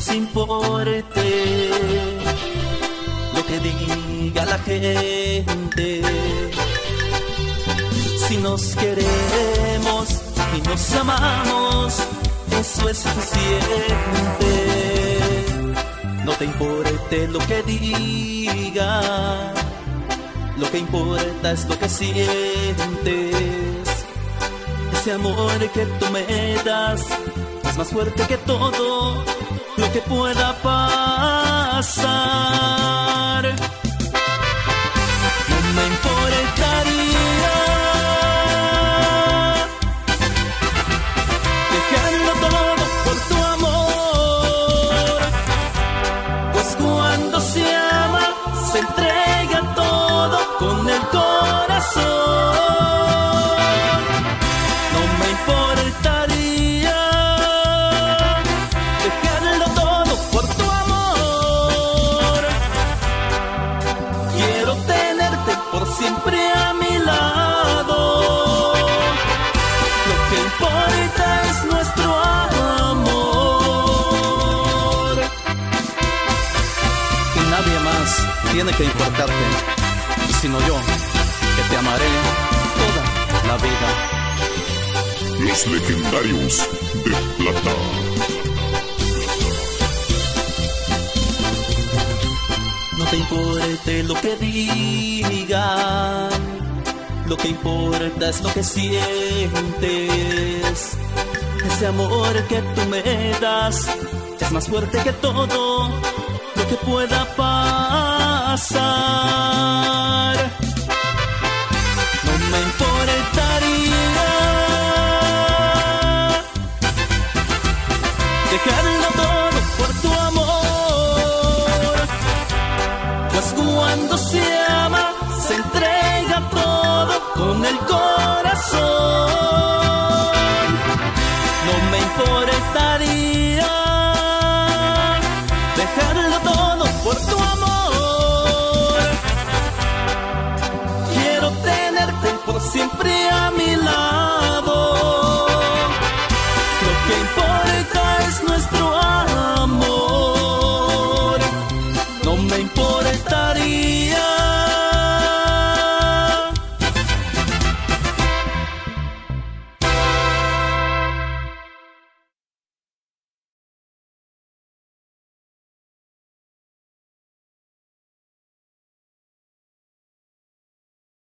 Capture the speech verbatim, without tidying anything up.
nos importe lo que diga la gente. Si nos queremos y nos amamos, eso es suficiente. No te importe lo que diga, lo que importa es lo que sientes. Ese amor que tú me das es más fuerte que todo lo que pueda pasar. No me importaría dejarlo todo por tu amor, pues cuando se ama se entrega todo con el corazón. No me importaría dejarlo todo por tu amor. Quiero tenerte por siempre a mi lado. Lo que importa es nuestro amor. Y nadie más tiene que importarte, sino yo, que te amaré toda la vida. Los legendarios de plata. No te importe lo que digan, lo que importa es lo que sientes. Ese amor que tú me das es más fuerte que todo lo que pueda pasar. No me importaría dejarlo todo por tu amor, pues cuando se ama se entrega todo con el corazón. No me importaría dejarlo todo por tu amor. Quiero tenerte por siempre a mi